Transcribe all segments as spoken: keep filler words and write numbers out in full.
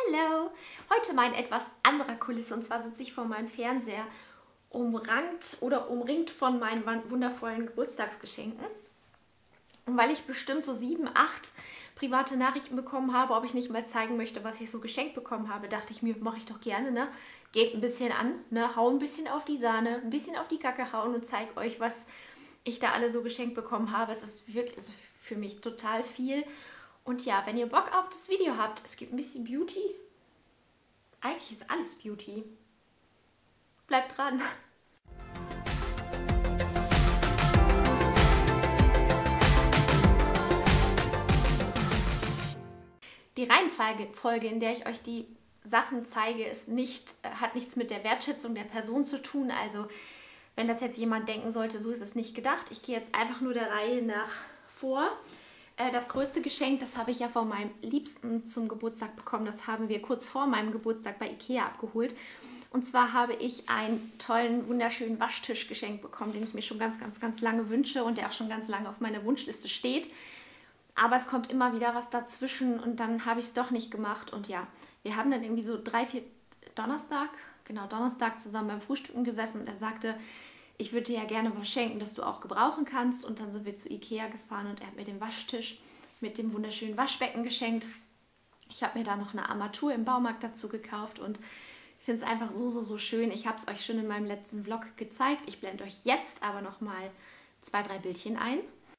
Hallo! Heute mal in etwas anderer Kulisse, und zwar sitze ich vor meinem Fernseher umrankt oder umringt von meinen wundervollen Geburtstagsgeschenken. Und weil ich bestimmt so sieben, acht private Nachrichten bekommen habe, ob ich nicht mal zeigen möchte, was ich so geschenkt bekommen habe, dachte ich mir, mache ich doch gerne, ne? Gebt ein bisschen an, ne? Hau ein bisschen auf die Sahne, ein bisschen auf die Kacke hauen und zeige euch, was ich da alle so geschenkt bekommen habe. Es ist wirklich also für mich total viel. Und ja, wenn ihr Bock auf das Video habt, es gibt ein bisschen Beauty. Eigentlich ist alles Beauty. Bleibt dran. Die Reihenfolge, in der ich euch die Sachen zeige, ist nicht, hat nichts mit der Wertschätzung der Person zu tun. Also wenn das jetzt jemand denken sollte, so ist es nicht gedacht. Ich gehe jetzt einfach nur der Reihe nach vor. Das größte Geschenk, das habe ich ja von meinem Liebsten zum Geburtstag bekommen. Das haben wir kurz vor meinem Geburtstag bei Ikea abgeholt. Und zwar habe ich einen tollen, wunderschönen Waschtisch geschenkt bekommen, den ich mir schon ganz, ganz, ganz lange wünsche und der auch schon ganz lange auf meiner Wunschliste steht. Aber es kommt immer wieder was dazwischen und dann habe ich es doch nicht gemacht. Und ja, wir haben dann irgendwie so drei, vier Donnerstag, genau Donnerstag zusammen beim Frühstücken gesessen und er sagte, ich würde dir ja gerne was schenken, das du auch gebrauchen kannst. Und dann sind wir zu Ikea gefahren und er hat mir den Waschtisch mit dem wunderschönen Waschbecken geschenkt. Ich habe mir da noch eine Armatur im Baumarkt dazu gekauft und ich finde es einfach so, so, so schön. Ich habe es euch schon in meinem letzten Vlog gezeigt. Ich blende euch jetzt aber noch mal zwei, drei Bildchen ein.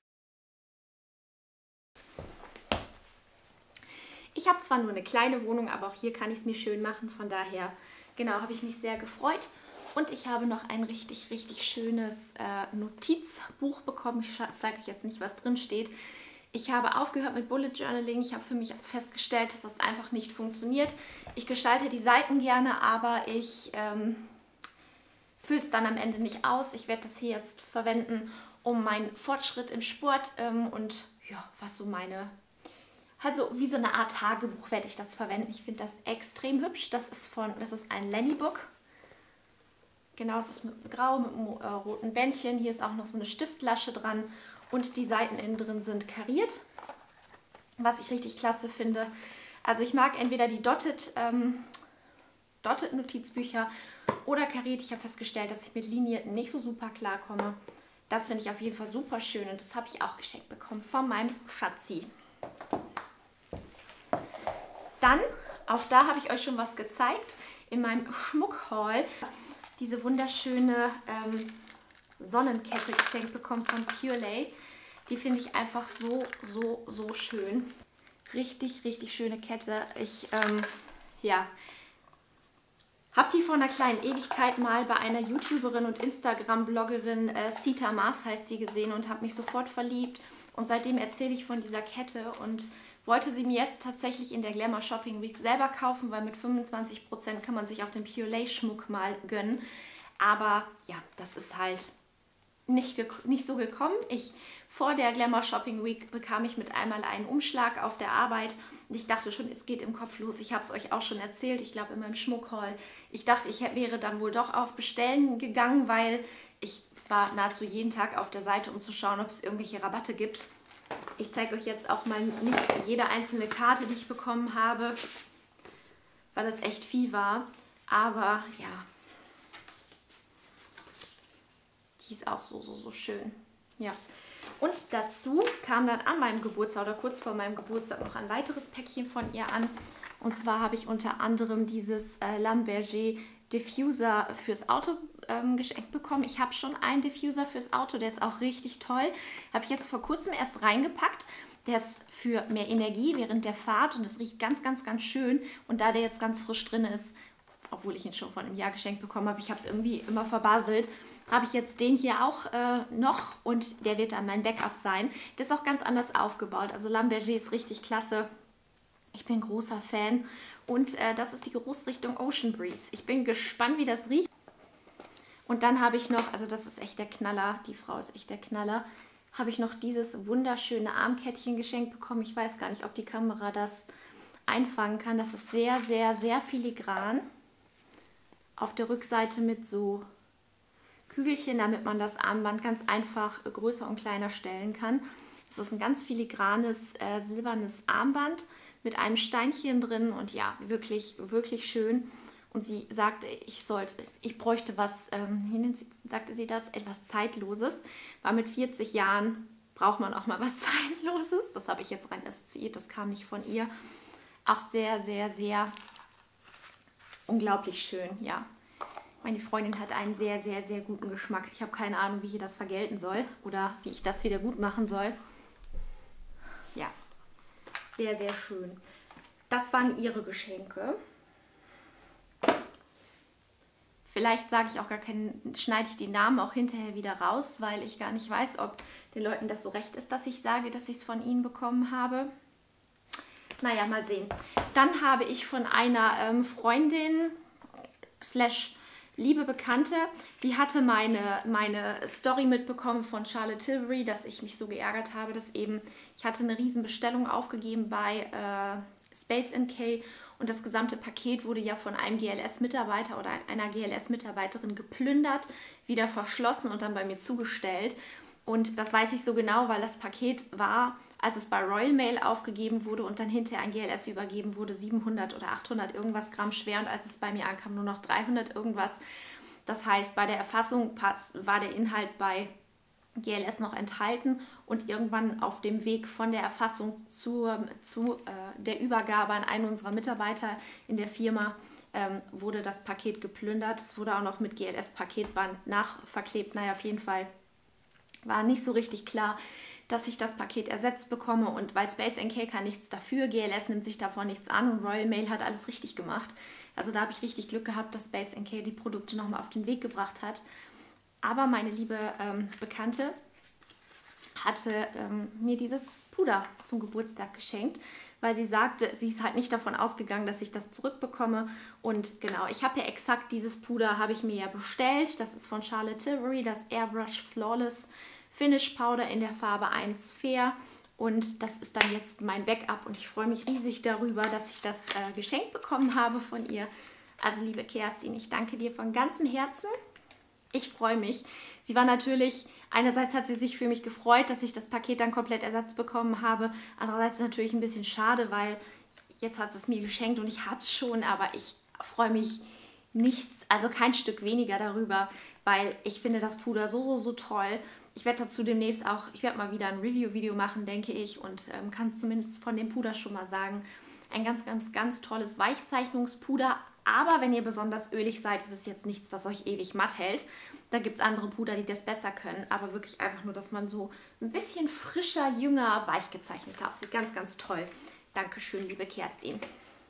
Ich habe zwar nur eine kleine Wohnung, aber auch hier kann ich es mir schön machen. Von daher, genau, habe ich mich sehr gefreut. Und ich habe noch ein richtig, richtig schönes äh, Notizbuch bekommen. Ich zeige euch jetzt nicht, was drin steht. Ich habe aufgehört mit Bullet Journaling. Ich habe für mich festgestellt, dass das einfach nicht funktioniert. Ich gestalte die Seiten gerne, aber ich ähm, fülle es dann am Ende nicht aus. Ich werde das hier jetzt verwenden, um meinen Fortschritt im Sport ähm, und ja, was so meine... Also wie so eine Art Tagebuch werde ich das verwenden. Ich finde das extrem hübsch. Das ist von, das ist ein Lenny Book. Genau, es ist mit Grau, mit einem äh, roten Bändchen. Hier ist auch noch so eine Stiftlasche dran und die Seiten innen drin sind kariert, was ich richtig klasse finde. Also ich mag entweder die Dotted, ähm, Dotted Notizbücher oder kariert. Ich habe festgestellt, dass ich mit linierten nicht so super klarkomme. Das finde ich auf jeden Fall super schön und das habe ich auch geschenkt bekommen von meinem Schatzi. Dann, auch da habe ich euch schon was gezeigt, in meinem Schmuckhaul. Diese wunderschöne ähm, Sonnenkette geschenkt bekommen von Purelay. Die finde ich einfach so, so, so schön. Richtig, richtig schöne Kette. Ich, ähm, ja, habe die vor einer kleinen Ewigkeit mal bei einer YouTuberin und Instagram-Bloggerin, äh, Sita Mars heißt sie, gesehen und habe mich sofort verliebt. Und seitdem erzähle ich von dieser Kette und wollte sie mir jetzt tatsächlich in der Glamour Shopping Week selber kaufen, weil mit fünfundzwanzig Prozent kann man sich auch den Purelay Schmuck mal gönnen. Aber ja, das ist halt nicht, nicht so gekommen. Ich, vor der Glamour Shopping Week bekam ich mit einmal einen Umschlag auf der Arbeit und ich dachte schon, es geht im Kopf los. Ich habe es euch auch schon erzählt, ich glaube in meinem Schmuckhaul. Ich dachte, ich wäre dann wohl doch auf Bestellen gegangen, weil ich war nahezu jeden Tag auf der Seite, um zu schauen, ob es irgendwelche Rabatte gibt. Ich zeige euch jetzt auch mal nicht jede einzelne Karte, die ich bekommen habe, weil es echt viel war. Aber ja, die ist auch so, so, so schön. Ja. Und dazu kam dann an meinem Geburtstag oder kurz vor meinem Geburtstag noch ein weiteres Päckchen von ihr an. Und zwar habe ich unter anderem dieses äh, Lamberger Diffuser fürs Auto ähm, geschenkt bekommen. Ich habe schon einen Diffuser fürs Auto, der ist auch richtig toll. Habe ich jetzt vor kurzem erst reingepackt. Der ist für mehr Energie während der Fahrt und es riecht ganz, ganz, ganz schön. Und da der jetzt ganz frisch drin ist, obwohl ich ihn schon vor einem Jahr geschenkt bekommen habe, ich habe es irgendwie immer verbaselt, habe ich jetzt den hier auch äh, noch und der wird dann mein Backup sein. Der ist auch ganz anders aufgebaut. Also Lamberger ist richtig klasse. Ich bin großer Fan. Und äh, das ist die Geruchsrichtung Ocean Breeze. Ich bin gespannt, wie das riecht. Und dann habe ich noch, also das ist echt der Knaller, die Frau ist echt der Knaller, habe ich noch dieses wunderschöne Armkettchen geschenkt bekommen. Ich weiß gar nicht, ob die Kamera das einfangen kann. Das ist sehr, sehr, sehr filigran. Auf der Rückseite mit so Kügelchen, damit man das Armband ganz einfach größer und kleiner stellen kann. Das ist ein ganz filigranes, äh, silbernes Armband mit einem Steinchen drin und ja, wirklich, wirklich schön. Und sie sagte, ich sollte, ich bräuchte was, ähm, wie nennt sie, sagte sie das, etwas Zeitloses, weil mit vierzig Jahren braucht man auch mal was Zeitloses. Das habe ich jetzt rein assoziiert, das kam nicht von ihr. Auch sehr, sehr, sehr unglaublich schön, ja. Meine Freundin hat einen sehr, sehr, sehr guten Geschmack. Ich habe keine Ahnung, wie ich das vergelten soll oder wie ich das wieder gut machen soll. Ja, sehr, sehr schön. Das waren ihre Geschenke. Vielleicht sage ich auch gar keinen, schneide ich die Namen auch hinterher wieder raus, weil ich gar nicht weiß, ob den Leuten das so recht ist, dass ich sage, dass ich es von ihnen bekommen habe. Naja, mal sehen. Dann habe ich von einer ähm, Freundin slash liebe Bekannte, die hatte meine, meine Story mitbekommen von Charlotte Tilbury, dass ich mich so geärgert habe, dass eben, ich hatte eine riesen Bestellung aufgegeben bei äh, Space N K und das gesamte Paket wurde ja von einem G L S-Mitarbeiter oder einer G L S-Mitarbeiterin geplündert, wieder verschlossen und dann bei mir zugestellt. Und das weiß ich so genau, weil das Paket war, als es bei Royal Mail aufgegeben wurde und dann hinterher ein G L S übergeben wurde, siebenhundert oder achthundert irgendwas Gramm schwer und als es bei mir ankam, nur noch dreihundert irgendwas. Das heißt, bei der Erfassung war der Inhalt bei G L S noch enthalten und irgendwann auf dem Weg von der Erfassung zu, zu äh, der Übergabe an einen unserer Mitarbeiter in der Firma ähm, wurde das Paket geplündert. Es wurde auch noch mit G L S-Paketband nachverklebt. Naja, auf jeden Fall war nicht so richtig klar, dass ich das Paket ersetzt bekomme und weil Space N K kann nichts dafür, G L S nimmt sich davon nichts an und Royal Mail hat alles richtig gemacht. Also da habe ich richtig Glück gehabt, dass Space N K die Produkte nochmal auf den Weg gebracht hat. Aber meine liebe ähm, Bekannte hatte ähm, mir dieses Puder zum Geburtstag geschenkt, weil sie sagte, sie ist halt nicht davon ausgegangen, dass ich das zurückbekomme. Und genau, ich habe ja exakt dieses Puder, habe ich mir ja bestellt. Das ist von Charlotte Tilbury, das Airbrush Flawless Finish Powder in der Farbe eins Fair. Und das ist dann jetzt mein Backup und ich freue mich riesig darüber, dass ich das äh, geschenkt bekommen habe von ihr. Also liebe Kerstin, ich danke dir von ganzem Herzen. Ich freue mich. Sie war natürlich, einerseits hat sie sich für mich gefreut, dass ich das Paket dann komplett ersetzt bekommen habe. Andererseits natürlich ein bisschen schade, weil jetzt hat sie es mir geschenkt und ich habe es schon, aber ich freue mich nichts, also kein Stück weniger darüber, weil ich finde das Puder so, so, so toll. Ich werde dazu demnächst auch, ich werde mal wieder ein Review-Video machen, denke ich, und ähm, kann zumindest von dem Puder schon mal sagen, ein ganz, ganz, ganz tolles Weichzeichnungspuder. Aber wenn ihr besonders ölig seid, ist es jetzt nichts, das euch ewig matt hält. Da gibt es andere Puder, die das besser können. Aber wirklich einfach nur, dass man so ein bisschen frischer, jünger, weich gezeichnet aussieht. Ganz, ganz toll. Dankeschön, liebe Kerstin.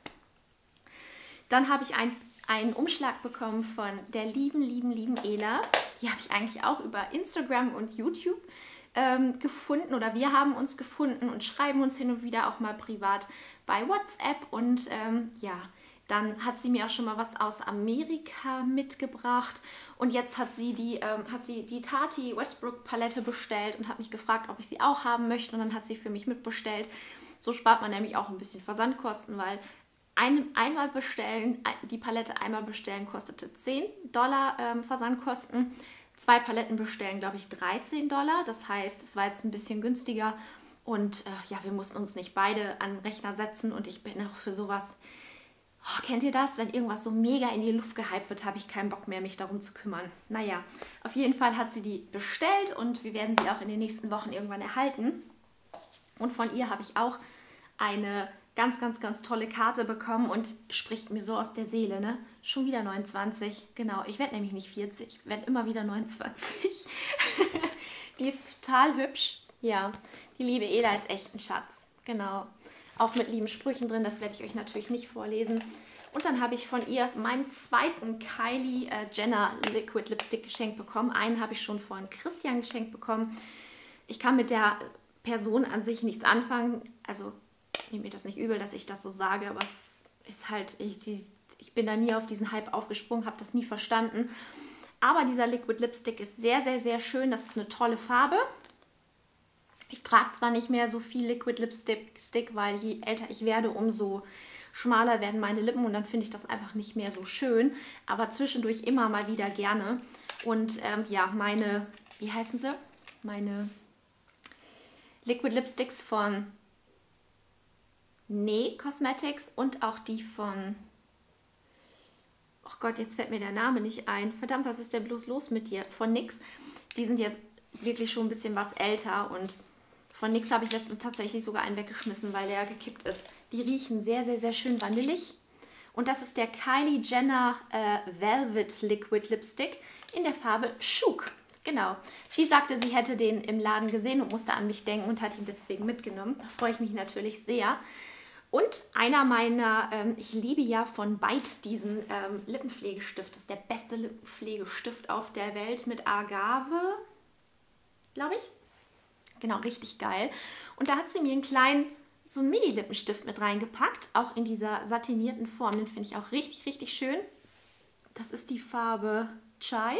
Dann habe ich ein, einen Umschlag bekommen von der lieben, lieben, lieben Ela. Die habe ich eigentlich auch über Instagram und YouTube ähm, gefunden. Oder wir haben uns gefunden und schreiben uns hin und wieder auch mal privat bei WhatsApp. Und ähm, ja... Dann hat sie mir auch schon mal was aus Amerika mitgebracht und jetzt hat sie die, ähm, hat sie die Tati Westbrook Palette bestellt und hat mich gefragt, ob ich sie auch haben möchte und dann hat sie für mich mitbestellt. So spart man nämlich auch ein bisschen Versandkosten, weil ein, einmal bestellen, die Palette einmal bestellen kostete zehn Dollar ähm, Versandkosten. Zwei Paletten bestellen, glaube ich, dreizehn Dollar. Das heißt, es war jetzt ein bisschen günstiger und äh, ja, wir mussten uns nicht beide an den Rechner setzen und ich bin auch für sowas... Oh, kennt ihr das? Wenn irgendwas so mega in die Luft gehypt wird, habe ich keinen Bock mehr, mich darum zu kümmern. Naja, auf jeden Fall hat sie die bestellt und wir werden sie auch in den nächsten Wochen irgendwann erhalten. Und von ihr habe ich auch eine ganz, ganz, ganz tolle Karte bekommen und spricht mir so aus der Seele, ne? Schon wieder neunundzwanzig, genau. Ich werde nämlich nicht vierzig, ich werde immer wieder neunundzwanzig. Die ist total hübsch. Ja, die liebe Ela ist echt ein Schatz, genau. Auch mit lieben Sprüchen drin, das werde ich euch natürlich nicht vorlesen. Und dann habe ich von ihr meinen zweiten Kylie äh, Jenner Liquid Lipstick geschenkt bekommen. Einen habe ich schon von Christian geschenkt bekommen. Ich kann mit der Person an sich nichts anfangen. Also nehmt mir das nicht übel, dass ich das so sage, aber es ist halt, ich, die, ich bin da nie auf diesen Hype aufgesprungen, habe das nie verstanden. Aber dieser Liquid Lipstick ist sehr, sehr, sehr schön. Das ist eine tolle Farbe. Ich trage zwar nicht mehr so viel Liquid Lipstick, weil je älter ich werde, umso schmaler werden meine Lippen und dann finde ich das einfach nicht mehr so schön. Aber zwischendurch immer mal wieder gerne. Und ähm, ja, meine, wie heißen sie? Meine Liquid Lipsticks von Nee Cosmetics und auch die von, oh Gott, jetzt fällt mir der Name nicht ein. Verdammt, was ist denn bloß los mit dir? Von N Y X. Die sind jetzt wirklich schon ein bisschen was älter und von N Y X habe ich letztens tatsächlich sogar einen weggeschmissen, weil der gekippt ist. Die riechen sehr, sehr, sehr schön vanillig. Und das ist der Kylie Jenner äh, Velvet Liquid Lipstick in der Farbe Chouk. Genau. Sie sagte, sie hätte den im Laden gesehen und musste an mich denken und hat ihn deswegen mitgenommen. Da freue ich mich natürlich sehr. Und einer meiner, ähm, ich liebe ja von Bite diesen ähm, Lippenpflegestift. Das ist der beste Lippenpflegestift auf der Welt mit Agave, glaube ich. Genau, richtig geil. Und da hat sie mir einen kleinen, so einen Mini-Lippenstift mit reingepackt. Auch in dieser satinierten Form. Den finde ich auch richtig, richtig schön. Das ist die Farbe Chai.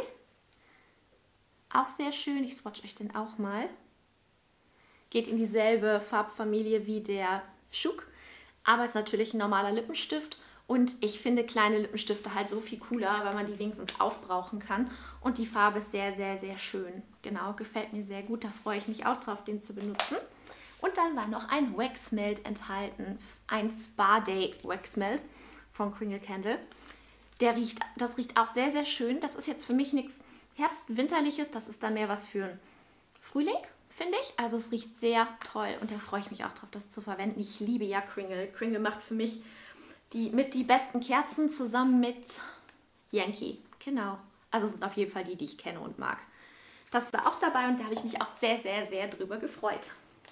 Auch sehr schön. Ich swatch euch den auch mal. Geht in dieselbe Farbfamilie wie der Chouk. Aber ist natürlich ein normaler Lippenstift und ich finde kleine Lippenstifte halt so viel cooler, weil man die wenigstens aufbrauchen kann. Und die Farbe ist sehr, sehr, sehr schön. Genau, gefällt mir sehr gut. Da freue ich mich auch drauf, den zu benutzen. Und dann war noch ein Wax Melt enthalten. Ein Spa Day Wax Melt von Kringle Candle. Der riecht, das riecht auch sehr, sehr schön. Das ist jetzt für mich nichts Herbst-Winterliches. Das ist dann mehr was für einen Frühling, finde ich. Also es riecht sehr toll und da freue ich mich auch drauf, das zu verwenden. Ich liebe ja Kringle. Kringle macht für mich die mit die besten Kerzen zusammen mit Yankee. Genau. Also es sind auf jeden Fall die, die ich kenne und mag. Das war auch dabei und da habe ich mich auch sehr, sehr, sehr drüber gefreut.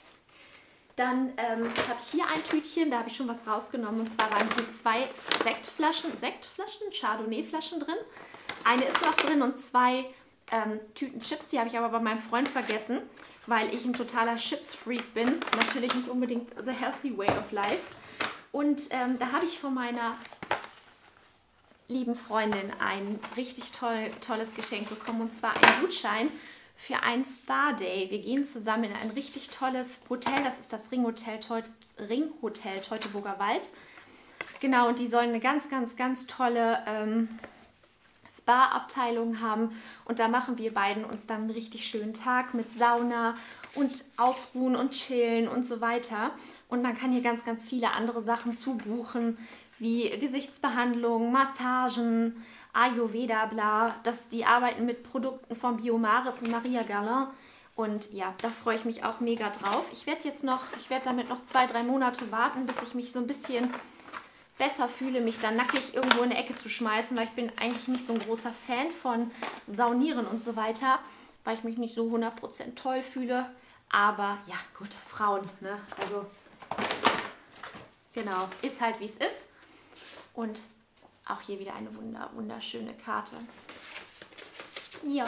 Dann ähm, habe ich hier ein Tütchen, da habe ich schon was rausgenommen. Und zwar waren hier zwei Sektflaschen, Sektflaschen, Chardonnay-Flaschen drin. Eine ist noch drin und zwei ähm, Tüten Chips. Die habe ich aber bei meinem Freund vergessen, weil ich ein totaler Chips-Freak bin. Natürlich nicht unbedingt the healthy way of life. Und ähm, da habe ich von meiner lieben Freundin ein richtig toll, tolles Geschenk bekommen. Und zwar einen Gutschein für einen Spa-Day. Wir gehen zusammen in ein richtig tolles Hotel. Das ist das Ringhotel, Teut Ringhotel Teutoburger Wald. Genau, und die sollen eine ganz, ganz, ganz tolle ähm, Spa-Abteilung haben. Und da machen wir beiden uns dann einen richtig schönen Tag mit Sauna und Ausruhen und Chillen und so weiter. Und man kann hier ganz, ganz viele andere Sachen zubuchen, wie Gesichtsbehandlungen, Massagen, Ayurveda, bla. Das, die arbeiten mit Produkten von Biomaris und Maria Galin. Und ja, da freue ich mich auch mega drauf. Ich werde jetzt noch, ich werde damit noch zwei, drei Monate warten, bis ich mich so ein bisschen besser fühle, mich dann nackig irgendwo in eine Ecke zu schmeißen, weil ich bin eigentlich nicht so ein großer Fan von Saunieren und so weiter, weil ich mich nicht so hundert Prozent toll fühle. Aber ja, gut, Frauen, ne? Also, genau, ist halt wie es ist. Und auch hier wieder eine wunder, wunderschöne Karte. Ja.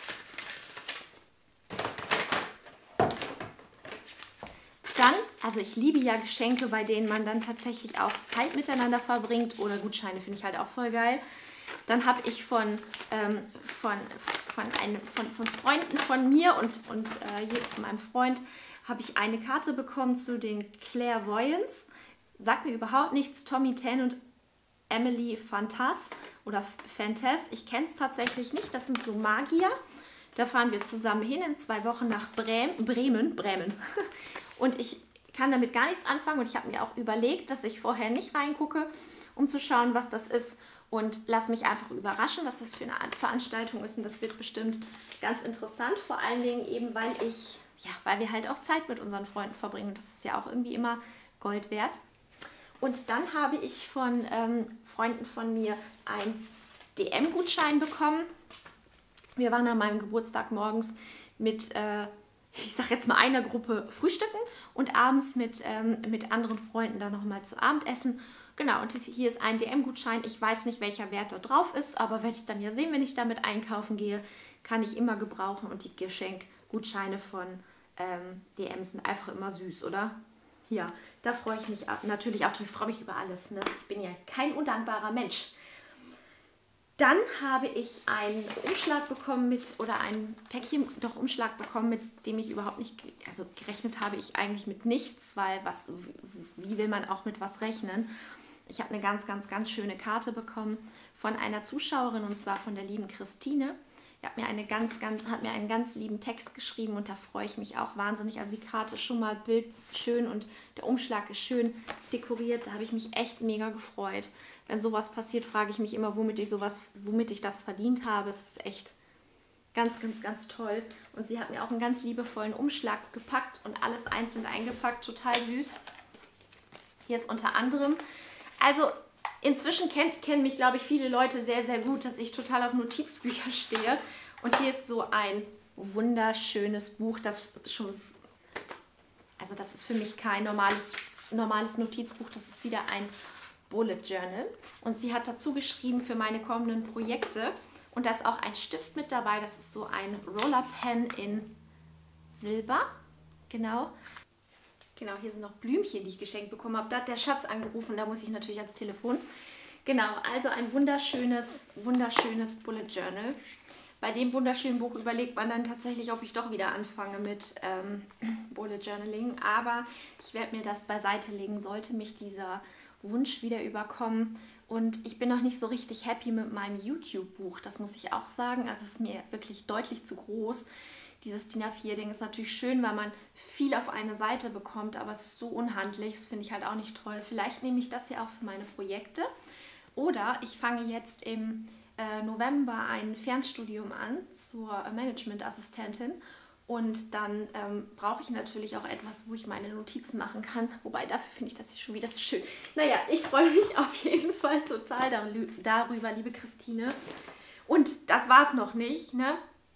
Dann, also ich liebe ja Geschenke, bei denen man dann tatsächlich auch Zeit miteinander verbringt. Oder Gutscheine finde ich halt auch voll geil. Dann habe ich von, ähm, von, von, einem, von, von Freunden von mir und, und äh, hier von meinem Freund habe ich eine Karte bekommen zu den Clairvoyants. Sagt mir überhaupt nichts. Tommy Tan und Emily Fantas oder Fantas. Ich kenne es tatsächlich nicht. Das sind so Magier. Da fahren wir zusammen hin in zwei Wochen nach Bremen. Bremen. Bremen. Und ich kann damit gar nichts anfangen. Und ich habe mir auch überlegt, dass ich vorher nicht reingucke, um zu schauen, was das ist. Und lass mich einfach überraschen, was das für eine Art Veranstaltung ist. Und das wird bestimmt ganz interessant. Vor allen Dingen eben, weil ich, ja, weil wir halt auch Zeit mit unseren Freunden verbringen. Und das ist ja auch irgendwie immer Gold wert. Und dann habe ich von ähm, Freunden von mir einen D M-Gutschein bekommen. Wir waren an meinem Geburtstag morgens mit, äh, ich sag jetzt mal einer Gruppe frühstücken und abends mit, ähm, mit anderen Freunden dann nochmal zu Abend essen. Genau, und hier ist ein D M-Gutschein. Ich weiß nicht, welcher Wert da drauf ist, aber werde ich dann ja sehen, wenn ich damit einkaufen gehe, kann ich immer gebrauchen. Und die Geschenkgutscheine von ähm, D M sind einfach immer süß, oder? Ja, da freue ich mich natürlich auch, ich freue mich über alles. Ne? Ich bin ja kein undankbarer Mensch. Dann habe ich einen Umschlag bekommen mit, oder ein Päckchen, doch Umschlag bekommen, mit dem ich überhaupt nicht, also gerechnet habe ich eigentlich mit nichts, weil was, wie will man auch mit was rechnen? Ich habe eine ganz, ganz, ganz schöne Karte bekommen von einer Zuschauerin und zwar von der lieben Christine. Er hat mir, eine ganz, ganz, hat mir einen ganz lieben Text geschrieben und da freue ich mich auch wahnsinnig. Also die Karte ist schon mal bildschön und der Umschlag ist schön dekoriert. Da habe ich mich echt mega gefreut. Wenn sowas passiert, frage ich mich immer, womit ich sowas, womit ich das verdient habe. Es ist echt ganz, ganz, ganz toll. Und sie hat mir auch einen ganz liebevollen Umschlag gepackt und alles einzeln eingepackt. Total süß. Hier ist unter anderem, also inzwischen kennt, kennen mich, glaube ich, viele Leute sehr, sehr gut, dass ich total auf Notizbücher stehe. Und hier ist so ein wunderschönes Buch, das schon, also das ist für mich kein normales, normales Notizbuch, das ist wieder ein Bullet Journal. Und sie hat dazu geschrieben für meine kommenden Projekte. Und da ist auch ein Stift mit dabei, das ist so ein Roller Pen in Silber, genau. Genau, hier sind noch Blümchen, die ich geschenkt bekommen habe. Da hat der Schatz angerufen, da muss ich natürlich ans Telefon. Genau, also ein wunderschönes, wunderschönes Bullet Journal. Bei dem wunderschönen Buch überlegt man dann tatsächlich, ob ich doch wieder anfange mit ähm, Bullet Journaling. Aber ich werde mir das beiseite legen, sollte mich dieser Wunsch wieder überkommen. Und ich bin noch nicht so richtig happy mit meinem YouTube-Buch, das muss ich auch sagen. Also es ist mir wirklich deutlich zu groß. Dieses D I N A vier Ding ist natürlich schön, weil man viel auf eine Seite bekommt, aber es ist so unhandlich, das finde ich halt auch nicht toll. Vielleicht nehme ich das hier auch für meine Projekte. Oder ich fange jetzt im äh, November ein Fernstudium an zur Managementassistentin. Und dann ähm, brauche ich natürlich auch etwas, wo ich meine Notizen machen kann. Wobei, dafür finde ich das hier schon wieder zu schön. Naja, ich freue mich auf jeden Fall total darüber, liebe Christine. Und das war es noch nicht, ne?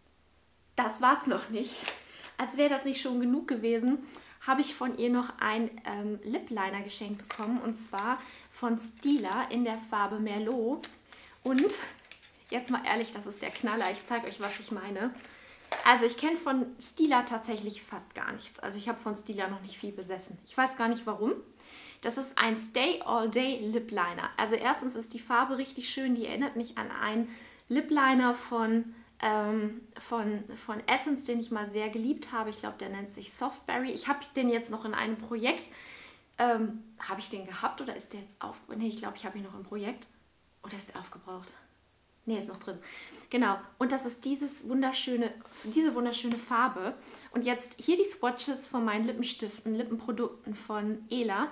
Das war's noch nicht. Als wäre das nicht schon genug gewesen, habe ich von ihr noch ein ähm, Lip Liner geschenkt bekommen. Und zwar von Stila in der Farbe Merlot. Und jetzt mal ehrlich, das ist der Knaller. Ich zeige euch, was ich meine. Also ich kenne von Stila tatsächlich fast gar nichts. Also ich habe von Stila noch nicht viel besessen. Ich weiß gar nicht warum. Das ist ein Stay All Day Lip Liner. Also erstens ist die Farbe richtig schön. Die erinnert mich an einen Lip Liner von... Ähm, von, von Essence, den ich mal sehr geliebt habe. Ich glaube, der nennt sich Softberry. Ich habe den jetzt noch in einem Projekt. Ähm, habe ich den gehabt oder ist der jetzt auf... Ne, ich glaube, ich habe ihn noch im Projekt. Oder ist der aufgebraucht? Ne, ist noch drin. Genau. Und das ist dieses wunderschöne, diese wunderschöne Farbe. Und jetzt hier die Swatches von meinen Lippenstiften, Lippenprodukten von Ela.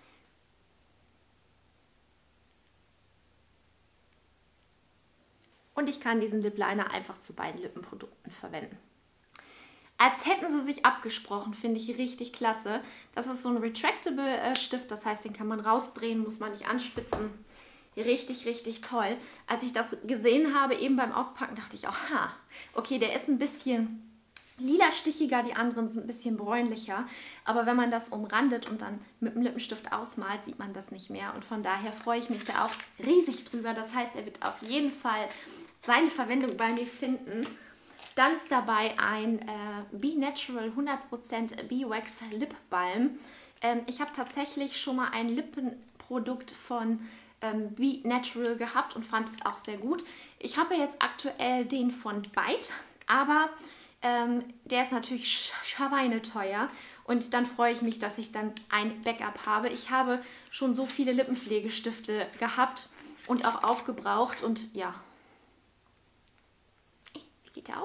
Und ich kann diesen Lip Liner einfach zu beiden Lippenprodukten verwenden. Als hätten sie sich abgesprochen, finde ich richtig klasse. Das ist so ein Retractable äh, Stift, das heißt, den kann man rausdrehen, muss man nicht anspitzen. Richtig, richtig toll. Als ich das gesehen habe, eben beim Auspacken, dachte ich auch, ha, okay, der ist ein bisschen lila stichiger, die anderen sind ein bisschen bräunlicher. Aber wenn man das umrandet und dann mit dem Lippenstift ausmalt, sieht man das nicht mehr. Und von daher freue ich mich da auch riesig drüber. Das heißt, er wird auf jeden Fall seine Verwendung bei mir finden. Dann ist dabei ein äh, Be Natural hundert Prozent Be-Wax Lip Balm. Ähm, ich habe tatsächlich schon mal ein Lippenprodukt von ähm, Be Natural gehabt und fand es auch sehr gut. Ich habe jetzt aktuell den von Bite, aber ähm, der ist natürlich schweineteuer. Und dann freue ich mich, dass ich dann ein Backup habe. Ich habe schon so viele Lippenpflegestifte gehabt und auch aufgebraucht und ja. Geht der auf?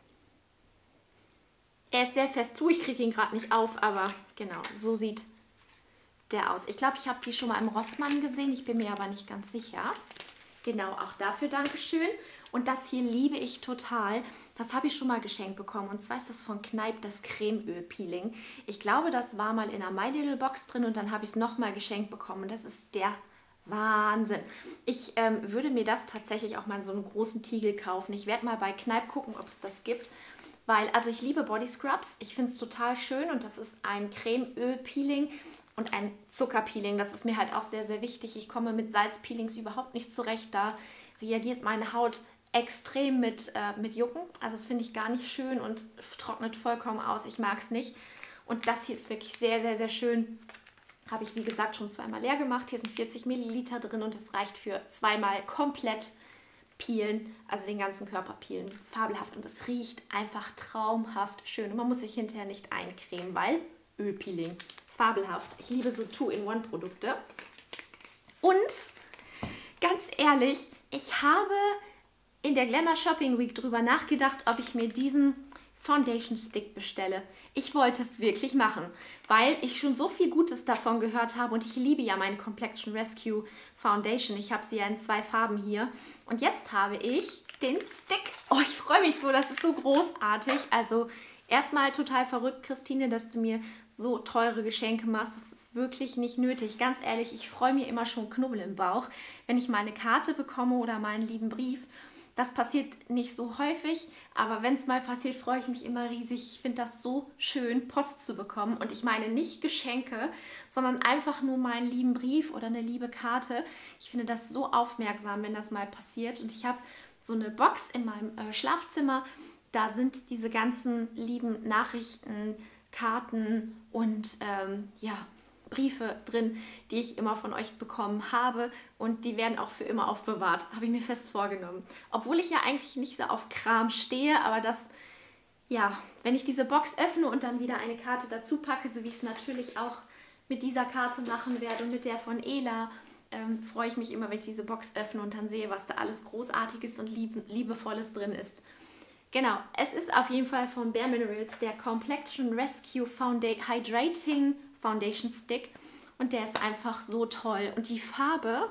Er ist sehr fest zu, ich kriege ihn gerade nicht auf, aber genau, so sieht der aus. Ich glaube, ich habe die schon mal im Rossmann gesehen, ich bin mir aber nicht ganz sicher. Genau, auch dafür Dankeschön. Und das hier liebe ich total. Das habe ich schon mal geschenkt bekommen. Und zwar ist das von Kneipp, das Cremeöl-Peeling. Ich glaube, das war mal in einer My Little Box drin und dann habe ich es nochmal geschenkt bekommen. Und das ist der Wahnsinn. Ich ähm, würde mir das tatsächlich auch mal in so einen großen Tiegel kaufen. Ich werde mal bei Kneipp gucken, ob es das gibt. Weil, also ich liebe Body Scrubs. Ich finde es total schön und das ist ein Cremeöl-Peeling und ein Zuckerpeeling. Das ist mir halt auch sehr, sehr wichtig. Ich komme mit Salzpeelings überhaupt nicht zurecht. Da reagiert meine Haut extrem mit, äh, mit Jucken. Also das finde ich gar nicht schön und trocknet vollkommen aus. Ich mag es nicht. Und das hier ist wirklich sehr, sehr, sehr schön. Habe ich, wie gesagt, schon zweimal leer gemacht. Hier sind vierzig Milliliter drin und es reicht für zweimal komplett peelen, also den ganzen Körper peelen. Fabelhaft und es riecht einfach traumhaft schön. Und man muss sich hinterher nicht eincremen, weil Ölpeeling. Fabelhaft. Ich liebe so Two-in-One-Produkte. Und ganz ehrlich, ich habe in der Glamour Shopping Week drüber nachgedacht, ob ich mir diesen Foundation Stick bestelle. Ich wollte es wirklich machen, weil ich schon so viel Gutes davon gehört habe und ich liebe ja meine Complexion Rescue Foundation. Ich habe sie ja in zwei Farben hier und jetzt habe ich den Stick. Oh, ich freue mich so, das ist so großartig. Also erstmal total verrückt, Christine, dass du mir so teure Geschenke machst. Das ist wirklich nicht nötig. Ganz ehrlich, ich freue mir immer schon Knubbel im Bauch, wenn ich mal eine Karte bekomme oder mal einen lieben Brief. Das passiert nicht so häufig, aber wenn es mal passiert, freue ich mich immer riesig. Ich finde das so schön, Post zu bekommen. Und ich meine nicht Geschenke, sondern einfach nur mal einen lieben Brief oder eine liebe Karte. Ich finde das so aufmerksam, wenn das mal passiert. Und ich habe so eine Box in meinem äh, Schlafzimmer. Da sind diese ganzen lieben Nachrichten, Karten und ähm, ja, Briefe drin, die ich immer von euch bekommen habe und die werden auch für immer aufbewahrt, habe ich mir fest vorgenommen. Obwohl ich ja eigentlich nicht so auf Kram stehe, aber das, ja, wenn ich diese Box öffne und dann wieder eine Karte dazu packe, so wie ich es natürlich auch mit dieser Karte machen werde und mit der von Ela, ähm, freue ich mich immer, wenn ich diese Box öffne und dann sehe, was da alles Großartiges und lieb Liebevolles drin ist. Genau, es ist auf jeden Fall von Bare Minerals der Complexion Rescue Founda Hydrating Foundation Stick und der ist einfach so toll. Und die Farbe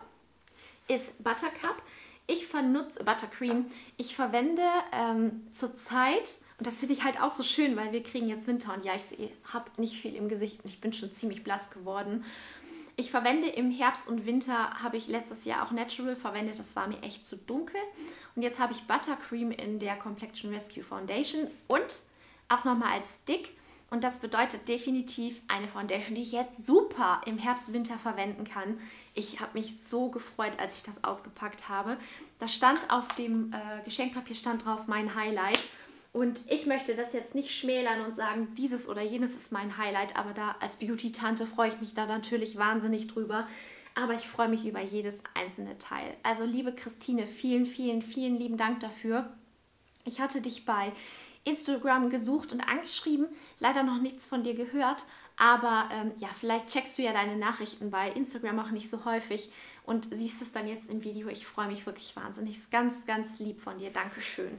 ist Buttercup. Ich vernutze Buttercream. Ich verwende ähm, zurzeit, und das finde ich halt auch so schön, weil wir kriegen jetzt Winter und ja, ich habe nicht viel im Gesicht und ich bin schon ziemlich blass geworden. Ich verwende im Herbst und Winter, habe ich letztes Jahr auch Natural verwendet, das war mir echt zu dunkel. Und jetzt habe ich Buttercream in der Complexion Rescue Foundation und auch nochmal als Stick. Und das bedeutet definitiv eine Foundation, die ich jetzt super im Herbst, Winter verwenden kann. Ich habe mich so gefreut, als ich das ausgepackt habe. Da stand auf dem äh, Geschenkpapier stand drauf mein Highlight. Und ich möchte das jetzt nicht schmälern und sagen, dieses oder jenes ist mein Highlight. Aber da als Beauty-Tante freue ich mich da natürlich wahnsinnig drüber. Aber ich freue mich über jedes einzelne Teil. Also liebe Christine, vielen, vielen, vielen lieben Dank dafür. Ich hatte dich bei Instagram gesucht und angeschrieben, leider noch nichts von dir gehört, aber ähm, ja, vielleicht checkst du ja deine Nachrichten bei Instagram auch nicht so häufig und siehst es dann jetzt im Video. Ich freue mich wirklich wahnsinnig. Ist ganz, ganz lieb von dir. Dankeschön.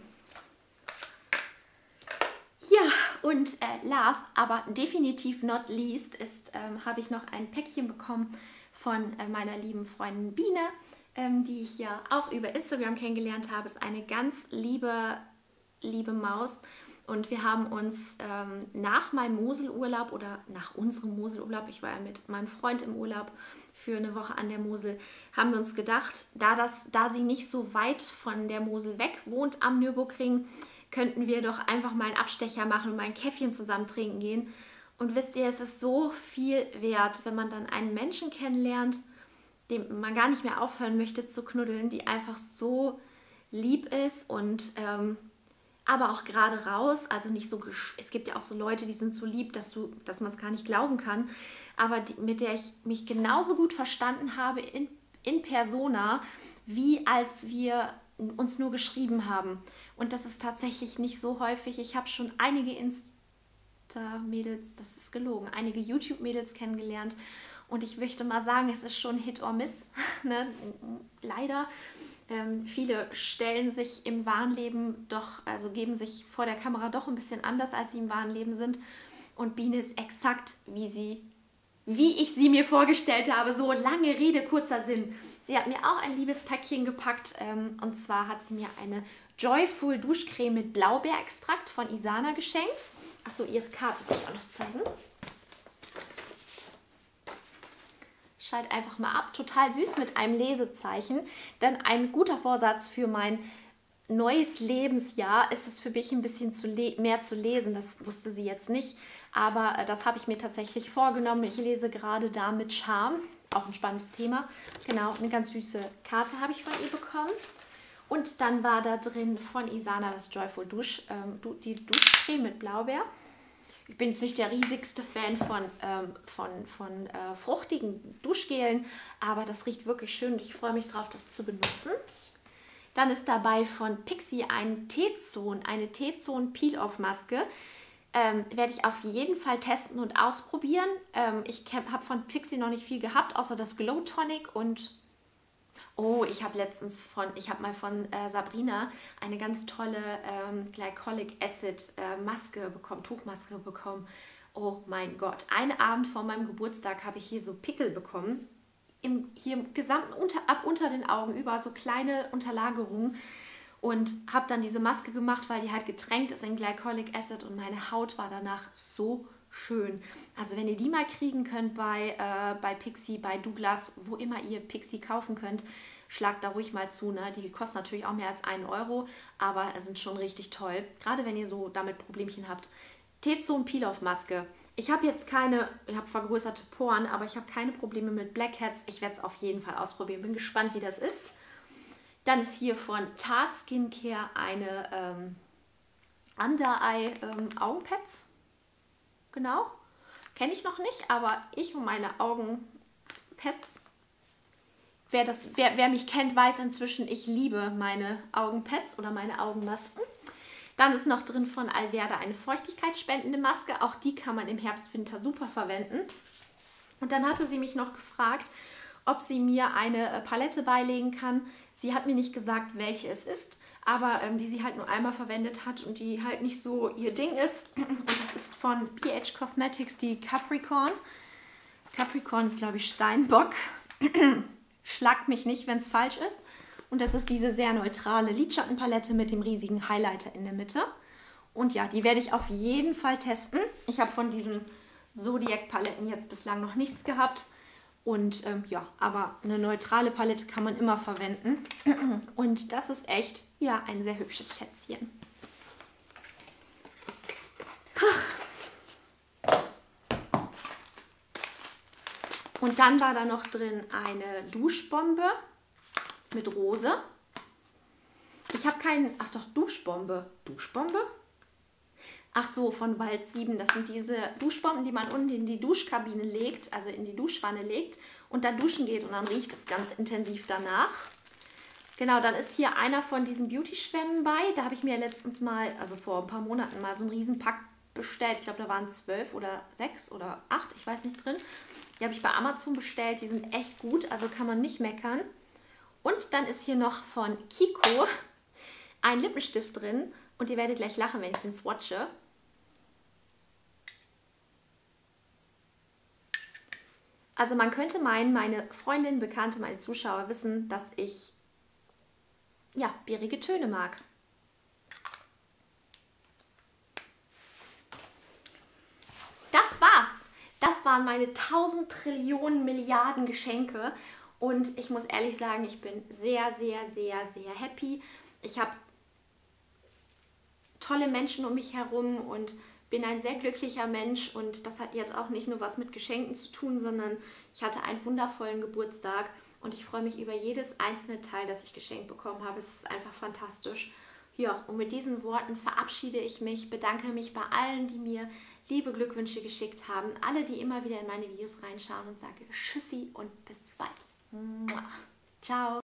Ja, und äh, last, aber definitiv not least, ist, ähm, habe ich noch ein Päckchen bekommen von äh, meiner lieben Freundin Biene, ähm, die ich ja auch über Instagram kennengelernt habe. Ist eine ganz liebe liebe Maus und wir haben uns ähm, nach meinem Moselurlaub oder nach unserem Moselurlaub, ich war ja mit meinem Freund im Urlaub für eine Woche an der Mosel, haben wir uns gedacht, da, das, da sie nicht so weit von der Mosel weg wohnt am Nürburgring, könnten wir doch einfach mal einen Abstecher machen und mal ein Käffchen zusammen trinken gehen. Und wisst ihr, es ist so viel wert, wenn man dann einen Menschen kennenlernt, dem man gar nicht mehr aufhören möchte zu knuddeln, die einfach so lieb ist und ähm, aber auch gerade raus, also nicht so, es gibt ja auch so Leute, die sind so lieb, dass, du, dass man es gar nicht glauben kann, aber die, mit der ich mich genauso gut verstanden habe in, in Persona, wie als wir uns nur geschrieben haben. Und das ist tatsächlich nicht so häufig. Ich habe schon einige Insta-Mädels, das ist gelogen, einige YouTube-Mädels kennengelernt und ich möchte mal sagen, es ist schon Hit or Miss, ne? Leider. Ähm, viele stellen sich im wahren Leben doch, also geben sich vor der Kamera doch ein bisschen anders, als sie im wahren Leben sind. Und Biene ist exakt, wie sie, wie ich sie mir vorgestellt habe. So lange Rede, kurzer Sinn. Sie hat mir auch ein liebes Päckchen gepackt. Ähm, und zwar hat sie mir eine Joyful Duschcreme mit Blaubeerextrakt von Isana geschenkt. Achso, ihre Karte will ich auch noch zeigen. Schalte einfach mal ab. Total süß mit einem Lesezeichen. Denn ein guter Vorsatz für mein neues Lebensjahr ist es für mich ein bisschen zu mehr zu lesen. Das wusste sie jetzt nicht. Aber äh, das habe ich mir tatsächlich vorgenommen. Ich lese gerade da mit Charme. Auch ein spannendes Thema. Genau, eine ganz süße Karte habe ich von ihr bekommen. Und dann war da drin von Isana das Joyful Dusch, ähm, die Duschcreme mit Blaubeer. Ich bin jetzt nicht der riesigste Fan von, ähm, von, von äh, fruchtigen Duschgelen, aber das riecht wirklich schön und ich freue mich drauf, das zu benutzen. Dann ist dabei von Pixi ein T-Zone, eine T-Zone Peel-Off-Maske. Ähm, werde ich auf jeden Fall testen und ausprobieren. Ähm, ich habe von Pixi noch nicht viel gehabt, außer das Glow Tonic und Oh, ich habe letztens von, ich habe mal von äh, Sabrina eine ganz tolle ähm, Glycolic Acid äh, Maske bekommen, Tuchmaske bekommen. Oh mein Gott, einen Abend vor meinem Geburtstag habe ich hier so Pickel bekommen. Im, hier im gesamten, unter, ab unter den Augen, über so kleine Unterlagerungen. Und habe dann diese Maske gemacht, weil die halt getränkt ist in Glycolic Acid und meine Haut war danach so schön. Also wenn ihr die mal kriegen könnt bei, äh, bei Pixi, bei Douglas, wo immer ihr Pixi kaufen könnt, schlagt da ruhig mal zu. Ne? Die kosten natürlich auch mehr als einen Euro, aber sind schon richtig toll. Gerade wenn ihr so damit Problemchen habt. Tezo Peel-Off-Maske. Ich habe jetzt keine, ich habe vergrößerte Poren, aber ich habe keine Probleme mit Blackheads. Ich werde es auf jeden Fall ausprobieren. Bin gespannt, wie das ist. Dann ist hier von Tarte Skincare eine ähm, Under-Eye ähm, Augenpads. Genau. Kenne ich noch nicht, aber ich und meine Augenpads. Wer, das, wer, wer mich kennt, weiß inzwischen, ich liebe meine Augenpads oder meine Augenmasken. Dann ist noch drin von Alverde eine feuchtigkeitsspendende Maske. Auch die kann man im Herbst, Winter super verwenden. Und dann hatte sie mich noch gefragt, ob sie mir eine Palette beilegen kann. Sie hat mir nicht gesagt, welche es ist, aber ähm, die sie halt nur einmal verwendet hat und die halt nicht so ihr Ding ist. Und das ist von P H Cosmetics, die Capricorn. Capricorn ist, glaube ich, Steinbock. Schlagt mich nicht, wenn es falsch ist. Und das ist diese sehr neutrale Lidschattenpalette mit dem riesigen Highlighter in der Mitte. Und ja, die werde ich auf jeden Fall testen. Ich habe von diesen Zodiac-Paletten jetzt bislang noch nichts gehabt. Und ähm, ja, aber eine neutrale Palette kann man immer verwenden. Und das ist echt, ja, ein sehr hübsches Schätzchen. Und dann war da noch drin eine Duschbombe mit Rose. Ich habe keinen, ach doch, Duschbombe. Duschbombe? Ach so, von Wald sieben. Das sind diese Duschbomben, die man unten in die Duschkabine legt, also in die Duschwanne legt und dann duschen geht und dann riecht es ganz intensiv danach. Genau, dann ist hier einer von diesen Beauty-Schwämmen bei. Da habe ich mir letztens mal, also vor ein paar Monaten mal so einen riesen Pack bestellt. Ich glaube, da waren zwölf oder sechs oder acht, ich weiß nicht drin. Die habe ich bei Amazon bestellt. Die sind echt gut, also kann man nicht meckern. Und dann ist hier noch von Kiko ein Lippenstift drin. Und ihr werdet gleich lachen, wenn ich den swatche. Also man könnte meinen, meine Freundin, Bekannte, meine Zuschauer wissen, dass ich ja, bärige Töne mag. Das war's. Das waren meine tausend Trillionen Milliarden Geschenke. Und ich muss ehrlich sagen, ich bin sehr, sehr, sehr, sehr happy. Ich habe tolle Menschen um mich herum und bin ein sehr glücklicher Mensch. Und das hat jetzt auch nicht nur was mit Geschenken zu tun, sondern ich hatte einen wundervollen Geburtstag. Und ich freue mich über jedes einzelne Teil, das ich geschenkt bekommen habe. Es ist einfach fantastisch. Ja, und mit diesen Worten verabschiede ich mich, bedanke mich bei allen, die mir liebe Glückwünsche geschickt haben, alle, die immer wieder in meine Videos reinschauen und sage Tschüssi und bis bald. Ciao.